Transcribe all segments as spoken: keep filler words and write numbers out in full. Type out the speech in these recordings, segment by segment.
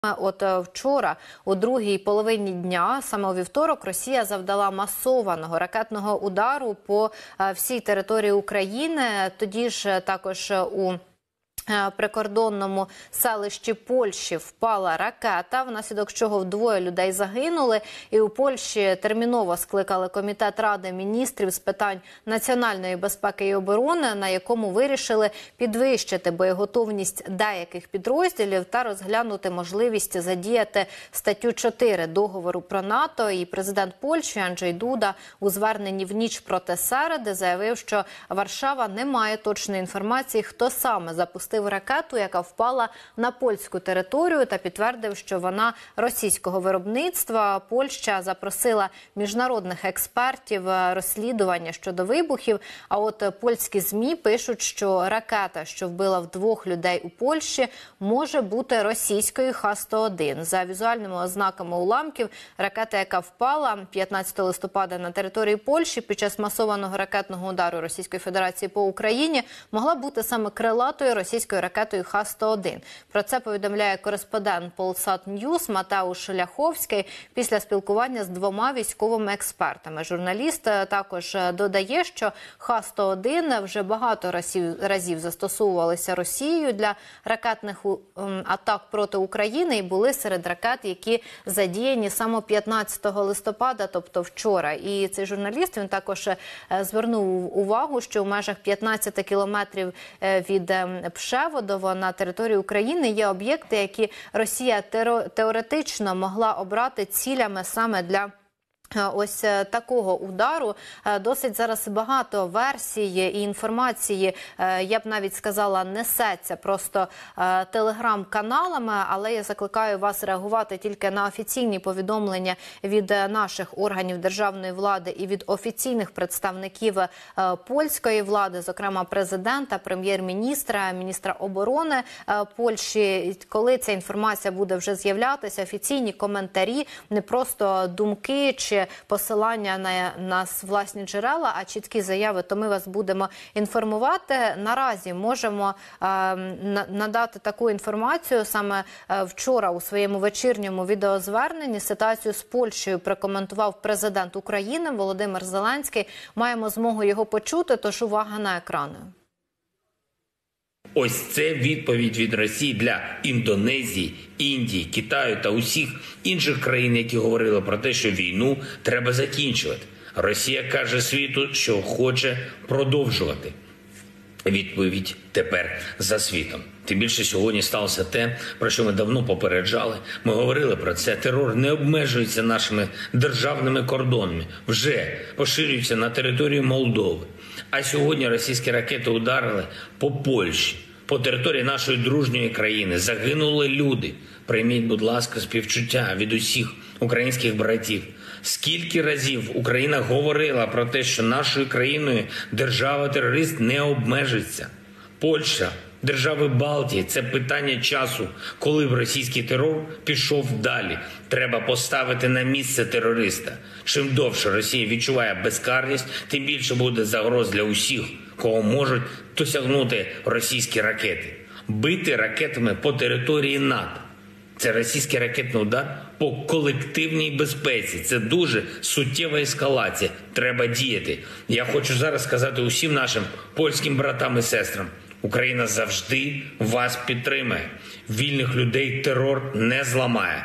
От вчора, у другій половині дня, саме у вівторок, Росія завдала масованого ракетного удару по всій території України. Тоді ж також у прикордонному селищі Польщі впала ракета, внаслідок чого двоє людей загинули. І у Польщі терміново скликали комітет Ради міністрів з питань національної безпеки і оборони, на якому вирішили підвищити боєготовність деяких підрозділів та розглянути можливість задіяти статтю чотири договору про НАТО. І президент Польщі Анджей Дуда у зверненні в ніч проти середи заявив, що Варшава не має точної інформації, хто саме запустив ракету, яка впала на польську територію, та підтвердив, що вона російського виробництва. Польща запросила міжнародних експертів розслідування щодо вибухів. А от польські ЗМІ пишуть, що ракета, що вбила вдвох людей у Польщі, може бути російською Х сто один. За візуальними ознаками уламків, ракета, яка впала п'ятнадцятого листопада на території Польщі під час масованого ракетного удару Російської Федерації по Україні, могла бути саме крилатою російською ракетою Х сто один. Про це повідомляє кореспондент Полсат Ньюс Матеуш Ляховський після спілкування з двома військовими експертами. Журналіст також додає, що Х сто один вже багато разів, разів застосовувалися Росією для ракетних атак проти України і були серед ракет, які задіяні саме п'ятнадцятого листопада, тобто вчора. І цей журналіст, він також звернув увагу, що в межах п'ятнадцяти кілометрів від Пшеводово на території України є об'єкти, які Росія теоретично могла обрати цілями саме для ось такого удару. Досить зараз багато версій і інформації, я б навіть сказала, несеться просто телеграм-каналами, але я закликаю вас реагувати тільки на офіційні повідомлення від наших органів державної влади і від офіційних представників польської влади, зокрема президента, прем'єр-міністра, міністра оборони Польщі. Коли ця інформація буде вже з'являтися, офіційні коментарі, не просто думки чи посилання на нас власні джерела, а чіткі заяви, то ми вас будемо інформувати. Наразі можемо е, надати таку інформацію. Саме е, вчора у своєму вечірньому відеозверненні ситуацію з Польщею прокоментував президент України Володимир Зеленський. Маємо змогу його почути, тож увага на екрани. Ось це відповідь від Росії для Індонезії, Індії, Китаю та усіх інших країн, які говорили про те, що війну треба закінчувати. Росія каже світу, що хоче продовжувати. Відповідь тепер за світом. Тим більше сьогодні сталося те, про що ми давно попереджали. Ми говорили про це. Терор не обмежується нашими державними кордонами. Вже поширюється на територію Молдови. А сьогодні російські ракети ударили по Польщі, по території нашої дружньої країни. Загинули люди. Прийміть, будь ласка, співчуття від усіх українських братів. Скільки разів Україна говорила про те, що нашою країною держава-терорист не обмежиться. Польща, держави Балтії – це питання часу, коли б російський терор пішов далі. Треба поставити на місце терориста. Чим довше Росія відчуває безкарність, тим більше буде загроз для усіх, кого можуть досягнути російські ракети. Бити ракетами по території НАТО. Це російський ракетний удар по колективній безпеці. Це дуже суттєва ескалація. Треба діяти. Я хочу зараз сказати усім нашим польським братам і сестрам. Україна завжди вас підтримає. Вільних людей терор не зламає.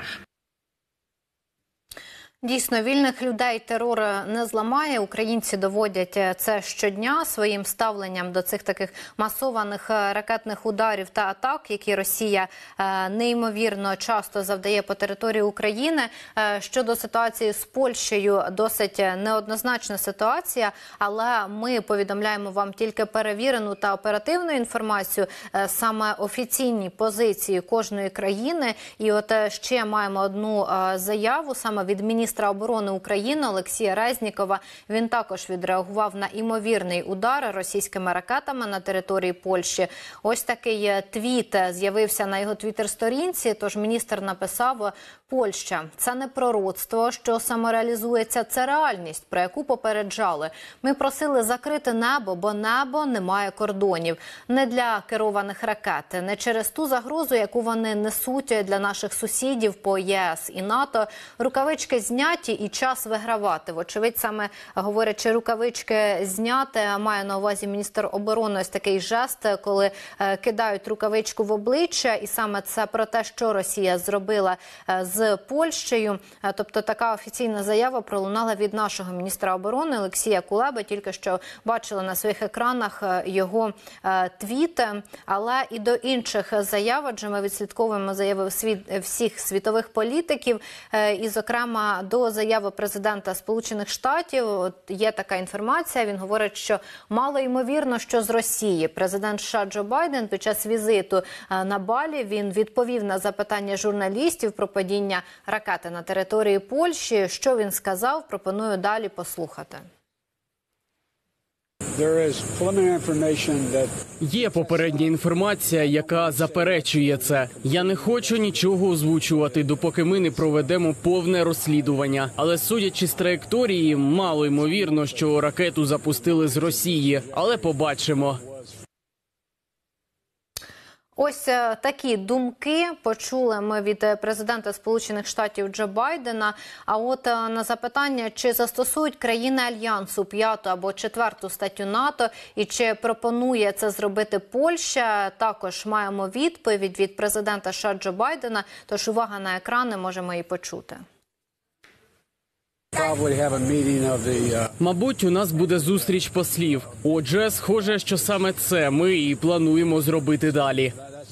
Дійсно, вільних людей терор не зламає. Українці доводять це щодня своїм ставленням до цих таких масованих ракетних ударів та атак, які Росія неймовірно часто завдає по території України. Щодо ситуації з Польщею, досить неоднозначна ситуація, але ми повідомляємо вам тільки перевірену та оперативну інформацію, саме офіційні позиції кожної країни. І от ще маємо одну заяву саме від міністра міністра оборони України Олексія Резнікова. Він також відреагував на імовірний удар російськими ракетами на території Польщі. Ось такий твіт з'явився на його твіттер-сторінці, тож міністр написав: «Польща – це не пророцтво, що самореалізується, це реальність, про яку попереджали. Ми просили закрити небо, бо небо не має кордонів. Не для керованих ракет, не через ту загрозу, яку вони несуть для наших сусідів по ЄС і НАТО. Рукавички зняті і час вигравати». Вочевидь, саме говорячи рукавички зняти, має на увазі міністр оборони ось такий жест, коли е, кидають рукавичку в обличчя, і саме це про те, що Росія зробила е, з Польщею. Е, тобто така офіційна заява пролунала від нашого міністра оборони Олексія Кулеби. Тільки що бачили на своїх екранах його е, твіти. Але і до інших заяв, адже ми відслідковуємо заяви світ, всіх світових політиків, е, і, зокрема, до заяви президента Сполучених Штатів. От є така інформація, він говорить, що мало ймовірно, що з Росії. Президент США Джо Байден під час візиту на Балі він відповів на запитання журналістів про падіння ракети на території Польщі. Що він сказав, пропоную далі послухати. Є попередня інформація, яка заперечує це. Я не хочу нічого озвучувати, допоки ми не проведемо повне розслідування. Але судячи з траєкторії, мало ймовірно, що ракету запустили з Росії. Але побачимо. Ось такі думки почули ми від президента Сполучених Штатів Джо Байдена. А от на запитання, чи застосують країни Альянсу п'яту або четверту статтю НАТО і чи пропонує це зробити Польща, також маємо відповідь від президента США Джо Байдена. Тож увага на екрани, можемо її почути. Мабуть, у нас буде зустріч послів. Отже, схоже, що саме це ми і плануємо зробити далі.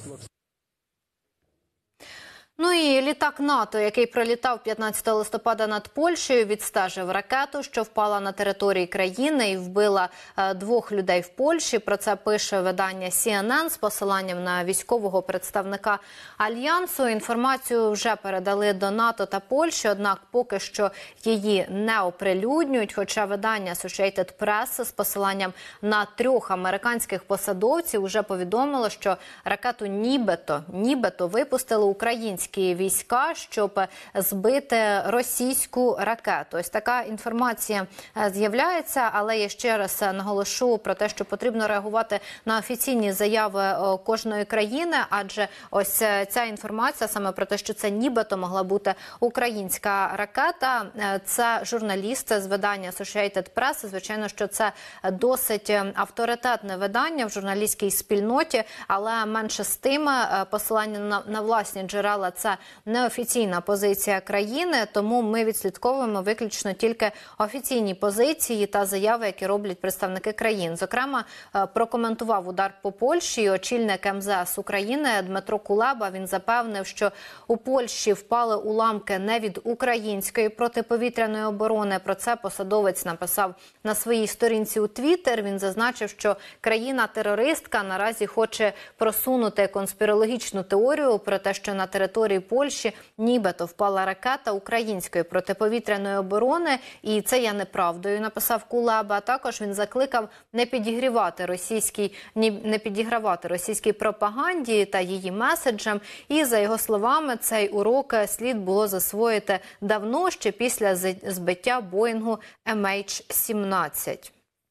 Ну і літак НАТО, який пролітав п'ятнадцятого листопада над Польщею, відстежив ракету, що впала на території країни і вбила е, двох людей в Польщі. Про це пише видання Сі Ен Ен з посиланням на військового представника Альянсу. Інформацію вже передали до НАТО та Польщі, однак поки що її не оприлюднюють. Хоча видання Associated Press з посиланням на трьох американських посадовців вже повідомило, що ракету нібито, нібито випустили українські війська, щоб збити російську ракету. Ось така інформація з'являється, але я ще раз наголошу про те, що потрібно реагувати на офіційні заяви кожної країни, адже ось ця інформація саме про те, що це нібито могла бути українська ракета, це журналіст з видання Associated Press. Звичайно, що це досить авторитетне видання в журналістській спільноті, але менше з тим посилання на, на власні джерела – це неофіційна позиція країни, тому ми відслідковуємо виключно тільки офіційні позиції та заяви, які роблять представники країн. Зокрема, прокоментував удар по Польщі очільник Ем Зе Ес України Дмитро Кулеба. Він запевнив, що у Польщі впали уламки не від української протиповітряної оборони. Про це посадовець написав на своїй сторінці у Твіттер. Він зазначив, що країна-терористка наразі хоче просунути конспірологічну теорію про те, що на території Польщі нібито впала ракета української протиповітряної оборони, і це є неправдою, написав Кулеба. Також він закликав не підігрівати російській, не підігравати російській пропаганді та її меседжам. І, за його словами, цей урок слід було засвоїти давно, ще після збиття Боїнгу Ем Ейч сімнадцять.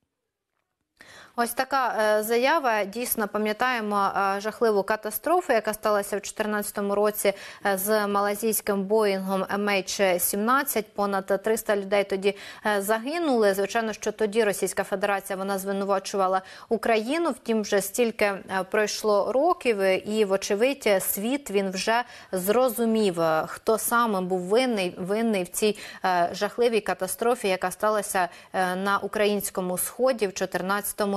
Ось така е, заява. Дійсно, пам'ятаємо е, жахливу катастрофу, яка сталася в дві тисячі чотирнадцятому році е, з малазійським Боїнгом Ем Ейч сімнадцять. Понад триста людей тоді е, загинули. Звичайно, що тоді Російська Федерація, вона звинувачувала Україну. Втім, вже стільки е, пройшло років і, вочевидь, світ, він вже зрозумів, хто саме був винний, винний в цій е, жахливій катастрофі, яка сталася е, на українському сході в дві тисячі чотирнадцятому році.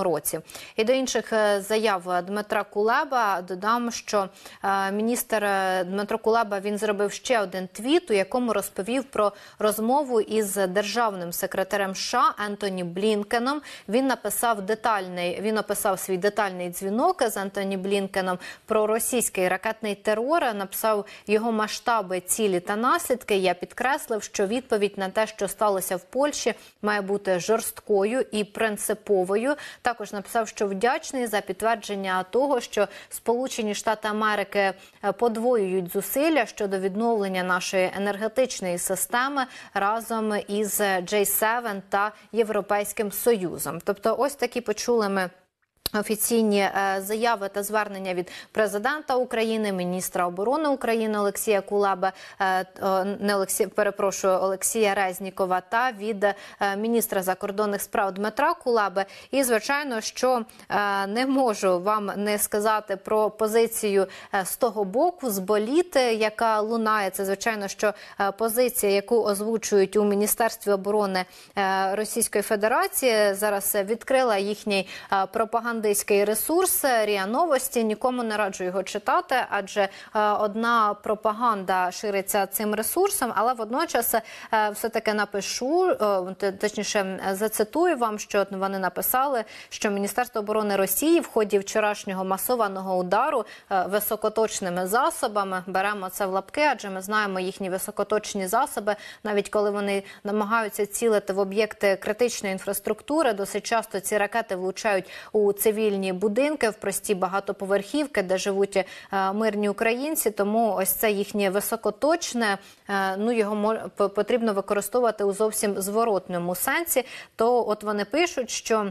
році. І до інших заяв Дмитра Кулеба додам, що міністр Дмитро Кулеба, він зробив ще один твіт, у якому розповів про розмову із державним секретарем США Ентоні Блінкеном. Він написав детальний, він описав свій детальний дзвінок з Ентоні Блінкеном про російський ракетний терор, написав його масштаби, цілі та наслідки. Я підкреслив, що відповідь на те, що сталося в Польщі, має бути жорсткою і принциповою. Також написав, що вдячний за підтвердження того, що Сполучені Штати Америки подвоюють зусилля щодо відновлення нашої енергетичної системи разом із джей севен та Європейським Союзом. Тобто ось такі почули ми офіційні заяви та звернення від президента України, міністра оборони України Олексія Кулеби, не Олексія, перепрошую, Олексія Резнікова, та від міністра закордонних справ Дмитра Кулеби. І, звичайно, що не можу вам не сказати про позицію з того боку, з боліт, яка лунає. Це, звичайно, що позиція, яку озвучують у Міністерстві оборони Російської Федерації, зараз відкрила їхній пропагандистський ресурс РІА Новості. Нікому не раджу його читати, адже одна пропаганда шириться цим ресурсом, але водночас все-таки напишу, точніше зацитую вам, що вони написали, що Міністерство оборони Росії в ході вчорашнього масованого удару високоточними засобами, беремо це в лапки, адже ми знаємо їхні високоточні засоби, навіть коли вони намагаються цілити в об'єкти критичної інфраструктури, досить часто ці ракети влучають у цивільні будинки, в прості багатоповерхівки, де живуть мирні українці. Тому ось це їхнє високоточне, ну його потрібно використовувати у зовсім зворотному сенсі. То от вони пишуть, що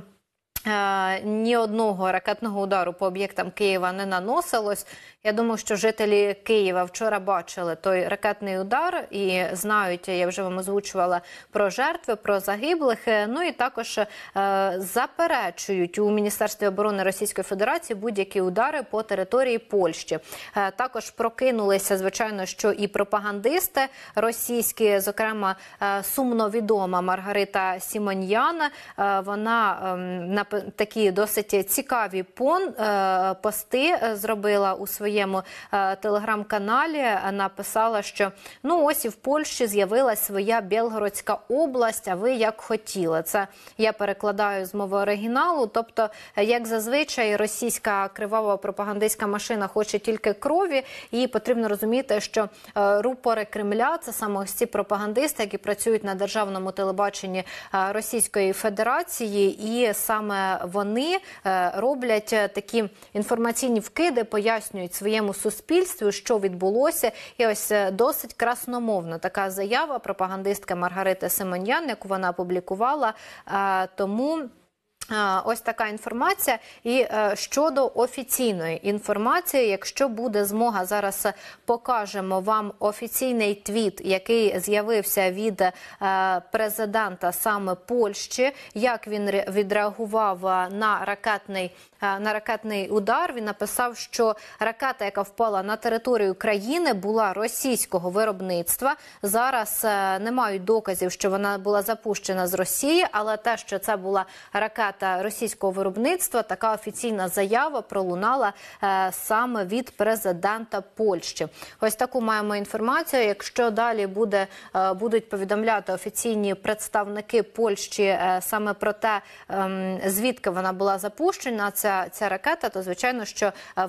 ні одного ракетного удару по об'єктам Києва не наносилось. Я думаю, що жителі Києва вчора бачили той ракетний удар і знають, я вже вам озвучувала про жертви, про загиблих. Ну і також е, заперечують у Міністерстві оборони Російської Федерації будь-які удари по території Польщі. Е, також прокинулися, звичайно, що і пропагандисти російські, зокрема е, сумно відома Маргарита Сімоньян. Е, вона е, на такі досить цікаві пон, е, пости зробила у своїй своєму е, телеграм-каналі, написала, що ну ось і в Польщі з'явилась своя Білгородська область, а ви як хотіли. Це я перекладаю з мови оригіналу. Тобто, як зазвичай, російська кривава пропагандистська машина хоче тільки крові, і потрібно розуміти, що е, рупори Кремля – це саме ось ці пропагандисти, які працюють на державному телебаченні е, Російської Федерації, і саме вони е, роблять такі інформаційні вкиди, пояснюють своєму суспільству, що відбулося. І ось досить красномовна така заява пропагандистки Маргарити Симоньян, яку вона опублікувала. Тому ось така інформація. І щодо офіційної інформації, якщо буде змога, зараз покажемо вам офіційний твіт, який з'явився від президента саме Польщі, як він відреагував на ракетний на ракетний удар. Він написав, що ракета, яка впала на територію країни, була російського виробництва. Зараз не мають доказів, що вона була запущена з Росії, але те, що це була ракета російського виробництва, така офіційна заява пролунала е, саме від президента Польщі. Ось таку маємо інформацію. Якщо далі буде, е, будуть повідомляти офіційні представники Польщі е, саме про те, е, звідки вона була запущена, ця, ця ракета, то звичайно, що